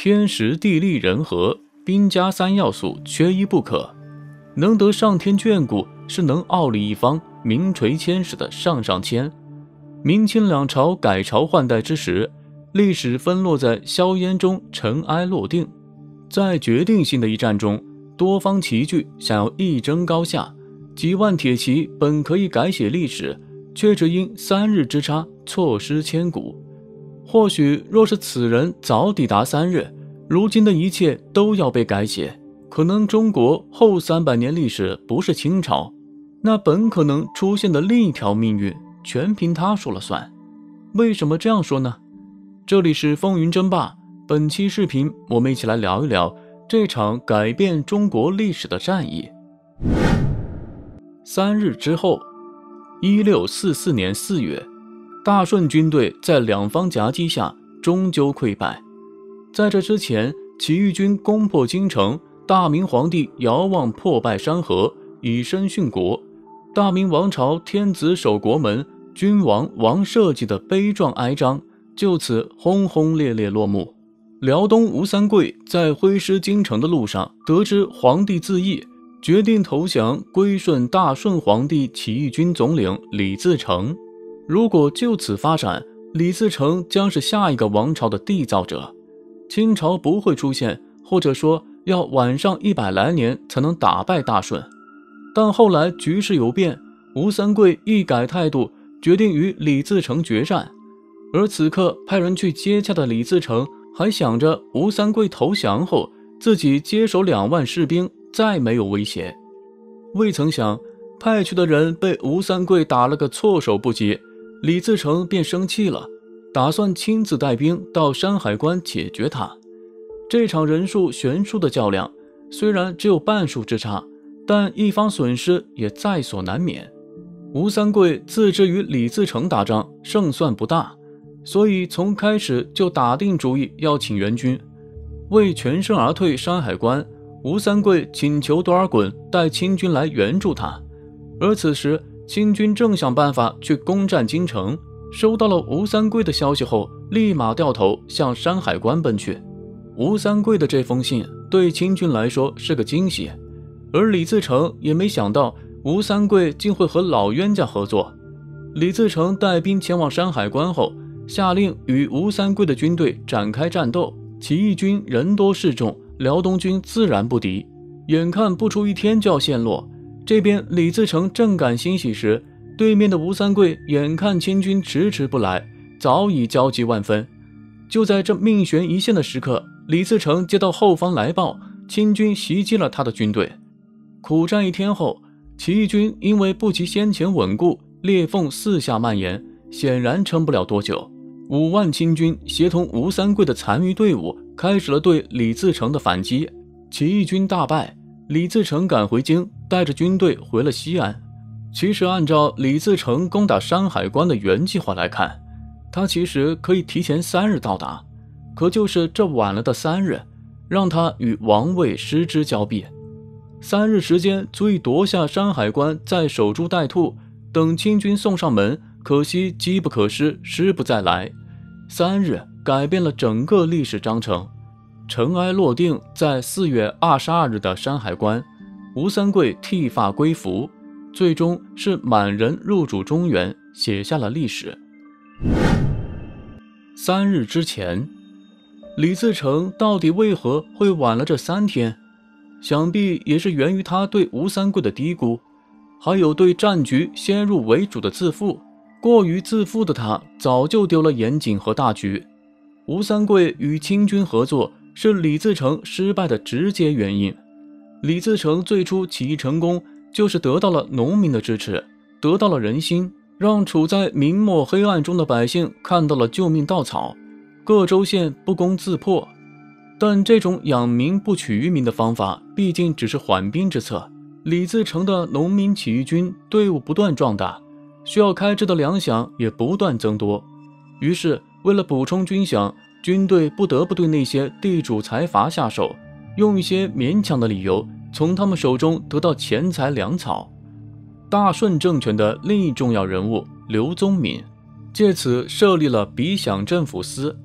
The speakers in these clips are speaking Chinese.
天时地利人和，兵家三要素缺一不可。能得上天眷顾，是能傲立一方、名垂千史的上上签。明清两朝改朝换代之时，历史分落在硝烟中，尘埃落定。在决定性的一战中，多方齐聚，想要一争高下，几万铁骑本可以改写历史，却只因3日之差错失千古。或许若是此人早抵达3日，如今的一切都要被改写。可能中国后300年历史不是清朝，那本可能出现的另一条命运全凭他说了算。为什么这样说呢？这里是风云争霸，本期视频我们一起来聊一聊这场改变中国历史的战役。3日之后，1644年4月，大顺军队在两方夹击下终究溃败。在这之前，起义军攻破京城，大明皇帝遥望破败山河，以身殉国。大明王朝天子守国门，君王王社稷的悲壮哀章就此轰轰烈烈落幕。辽东吴三桂在挥师京城的路上，得知皇帝自缢，决定投降，归顺大顺皇帝起义军总领李自成。如果就此发展，李自成将是下一个王朝的缔造者，清朝不会出现，或者说要晚上100来年才能打败大顺。但后来局势有变，吴三桂一改态度，决定与李自成决战。而此刻派人去接洽的李自成还想着吴三桂投降后，自己接手2万士兵，再没有威胁。未曾想派去的人被吴三桂打了个措手不及，李自成便生气了，打算亲自带兵到山海关解决他。这场人数悬殊的较量，虽然只有半数之差，但一方损失也在所难免。吴三桂自知与李自成打仗胜算不大，所以从开始就打定主意要请援军。为全身而退山海关，吴三桂请求多尔衮带清军来援助他。而此时清军正想办法去攻占京城，收到了吴三桂的消息后，立马掉头向山海关奔去。吴三桂的这封信对清军来说是个惊喜，而李自成也没想到吴三桂竟会和老冤家合作。李自成带兵前往山海关后，下令与吴三桂的军队展开战斗。起义军人多势众，辽东军自然不敌，眼看不出1天就要陷落。这边李自成正感欣喜时，对面的吴三桂眼看清军迟迟不来，早已焦急万分。就在这命悬一线的时刻，李自成接到后方来报，清军袭击了他的军队。苦战1天后，起义军因为不及先前稳固，裂缝四下蔓延，显然撑不了多久。5万清军协同吴三桂的残余队伍，开始了对李自成的反击。起义军大败，李自成赶回京，带着军队回了西安。其实按照李自成攻打山海关的原计划来看，他其实可以提前3日到达，可就是这晚了的3日，让他与王位失之交臂。3日时间足以夺下山海关，再守株待兔，等清军送上门，可惜机不可失，时不再来。3日改变了整个历史章程。尘埃落定，在4月22日的山海关，吴三桂剃发归服，最终是满人入主中原，写下了历史。3日之前，李自成到底为何会晚了这3天？想必也是源于他对吴三桂的低估，还有对战局先入为主的自负。过于自负的他早就丢了严谨和大局。吴三桂与清军合作是李自成失败的直接原因。李自成最初起义成功，就是得到了农民的支持，得到了人心，让处在明末黑暗中的百姓看到了救命稻草，各州县不攻自破。但这种养民不取于民的方法毕竟只是缓兵之策。李自成的农民起义军队伍不断壮大，需要开支的粮饷也不断增多。于是为了补充军饷，军队不得不对那些地主财阀下手，用一些勉强的理由从他们手中得到钱财粮草。大顺政权的另一重要人物刘宗敏借此设立了比饷政府司，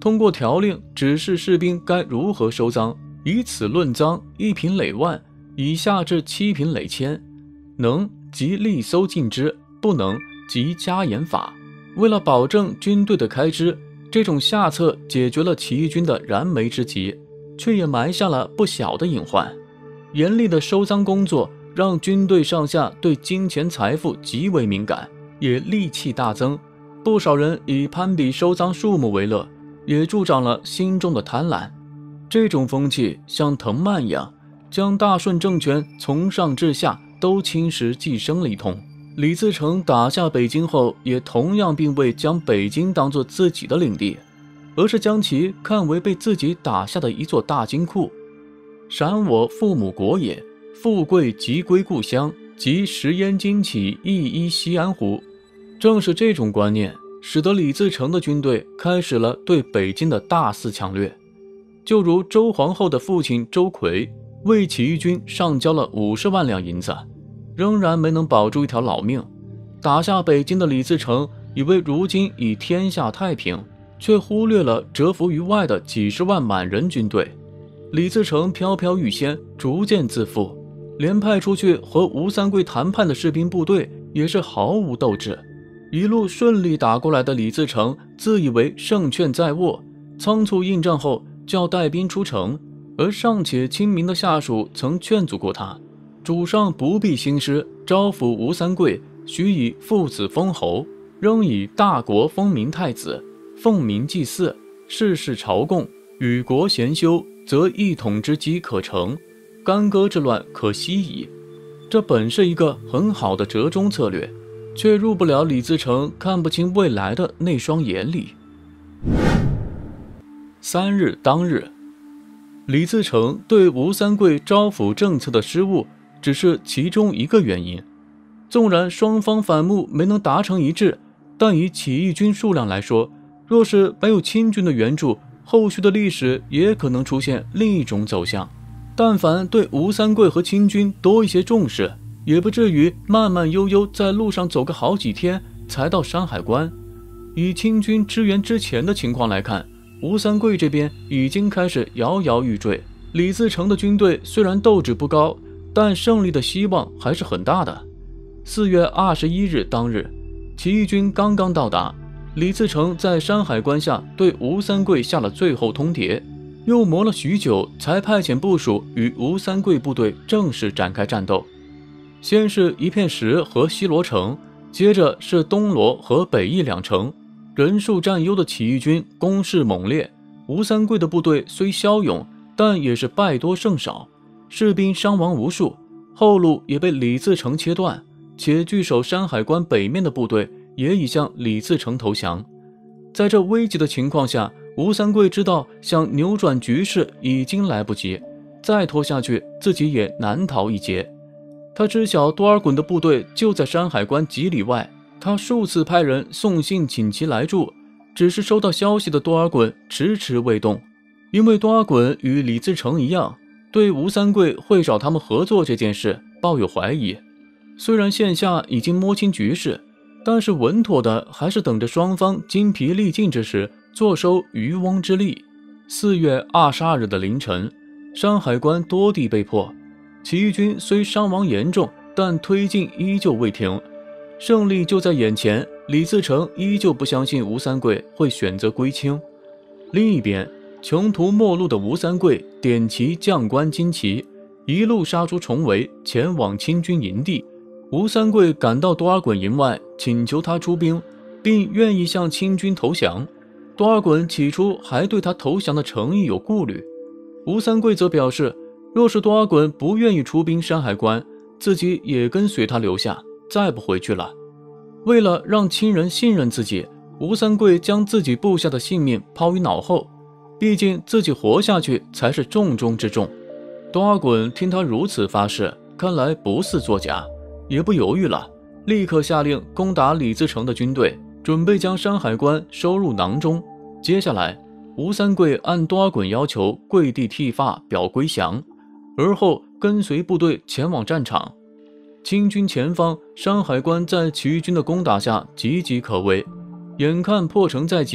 通过条令指示士兵该如何收赃，以此论赃，1品累万，以下至7品累千，能即立搜禁之，不能即加严罚。为了保证军队的开支，这种下策解决了起义军的燃眉之急，却也埋下了不小的隐患。严厉的收赃工作让军队上下对金钱财富极为敏感，也戾气大增。不少人以攀比收赃数目为乐，也助长了心中的贪婪。这种风气像藤蔓一样，将大顺政权从上至下都侵蚀寄生了一通。李自成打下北京后，也同样并未将北京当作自己的领地，而是将其看为被自己打下的一座大金库。闪我父母国也，富贵即归故乡，即食烟金起，一依西安乎？正是这种观念，使得李自成的军队开始了对北京的大肆抢掠。就如周皇后的父亲周奎为起义军上交了50万两银子，仍然没能保住一条老命。打下北京的李自成以为如今已天下太平，却忽略了蛰伏于外的几十万满人军队。李自成飘飘欲仙，逐渐自负，连派出去和吴三桂谈判的士兵部队也是毫无斗志。一路顺利打过来的李自成自以为胜券在握，仓促应战后就要带兵出城，而尚且亲民的下属曾劝阻过他，主上不必兴师，招抚吴三桂，许以父子封侯，仍以大国封明太子，奉民祭祀，世事朝贡，与国贤修，则一统之机可成，干戈之乱可息矣。这本是一个很好的折中策略，却入不了李自成看不清未来的那双眼里。3日当日，李自成对吴三桂招抚政策的失误只是其中一个原因。纵然双方反目没能达成一致，但以起义军数量来说，若是没有清军的援助，后续的历史也可能出现另一种走向。但凡对吴三桂和清军多一些重视，也不至于慢慢悠悠在路上走个好几天才到山海关。以清军支援之前的情况来看，吴三桂这边已经开始摇摇欲坠。李自成的军队虽然斗志不高，但胜利的希望还是很大的。4月21日当日，起义军刚刚到达，李自成在山海关下对吴三桂下了最后通牒，又磨了许久才派遣部属与吴三桂部队正式展开战斗。先是一片石和西罗城，接着是东罗和北翼2城。人数占优的起义军攻势猛烈，吴三桂的部队虽骁勇，但也是败多胜少，士兵伤亡无数，后路也被李自成切断，且据守山海关北面的部队也已向李自成投降。在这危急的情况下，吴三桂知道想扭转局势已经来不及，再拖下去自己也难逃一劫。他知晓多尔衮的部队就在山海关几里外，他数次派人送信请其来助，只是收到消息的多尔衮迟迟未动。因为多尔衮与李自成一样，对吴三桂会找他们合作这件事抱有怀疑。虽然线下已经摸清局势，但是稳妥的还是等着双方精疲力尽之时坐收渔翁之利。4月22日的凌晨，山海关多地被破，起义军虽伤亡严重，但推进依旧未停。胜利就在眼前，李自成依旧不相信吴三桂会选择归清。另一边，穷途末路的吴三桂点旗将官旌旗，一路杀出重围，前往清军营地。吴三桂赶到多尔衮营外，请求他出兵，并愿意向清军投降。多尔衮起初还对他投降的诚意有顾虑，吴三桂则表示，若是多尔衮不愿意出兵山海关，自己也跟随他留下，再不回去了。为了让亲人信任自己，吴三桂将自己部下的性命抛于脑后，毕竟自己活下去才是重中之重。多尔衮听他如此发誓，看来不似作假，也不犹豫了，立刻下令攻打李自成的军队，准备将山海关收入囊中。接下来，吴三桂按多尔衮要求跪地剃发表归降，而后跟随部队前往战场。清军前方山海关在起义军的攻打下岌岌可危，眼看破城在即，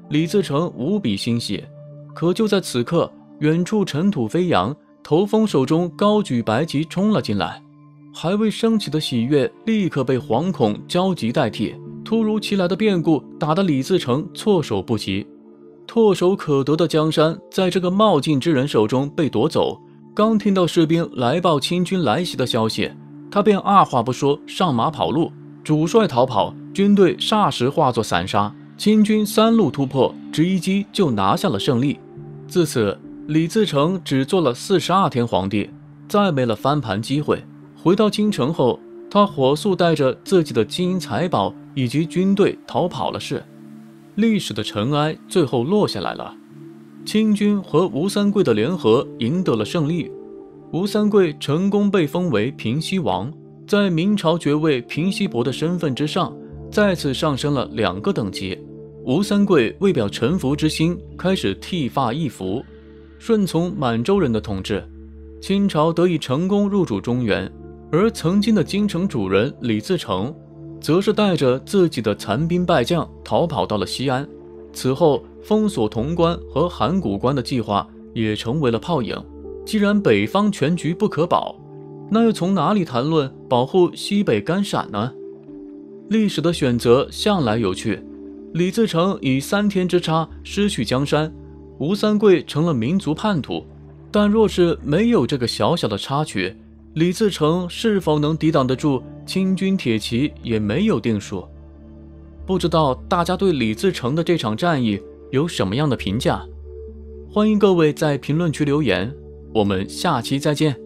李自成无比欣喜。可就在此刻，远处尘土飞扬，头风手中高举白旗冲了进来。还未升起的喜悦立刻被惶恐焦急代替，突如其来的变故打得李自成措手不及。唾手可得的江山在这个冒进之人手中被夺走。刚听到士兵来报清军来袭的消息，他便二话不说上马跑路，主帅逃跑，军队霎时化作散沙，清军3路突破，只一击就拿下了胜利。自此，李自成只做了42天皇帝，再没了翻盘机会。回到京城后，他火速带着自己的金银财宝以及军队逃跑了事。历史的尘埃最后落下来了，清军和吴三桂的联合赢得了胜利。吴三桂成功被封为平西王，在明朝爵位平西伯的身份之上，再次上升了2个等级。吴三桂为表臣服之心，开始剃发易服，顺从满洲人的统治，清朝得以成功入主中原。而曾经的京城主人李自成，则是带着自己的残兵败将逃跑到了西安。此后，封锁潼关和函谷关的计划也成为了泡影。既然北方全局不可保，那又从哪里谈论保护西北甘陕呢？历史的选择向来有趣。李自成以3天之差失去江山，吴三桂成了民族叛徒。但若是没有这个小小的插曲，李自成是否能抵挡得住清军铁骑也没有定数。不知道大家对李自成的这场战役有什么样的评价？欢迎各位在评论区留言，我们下期再见。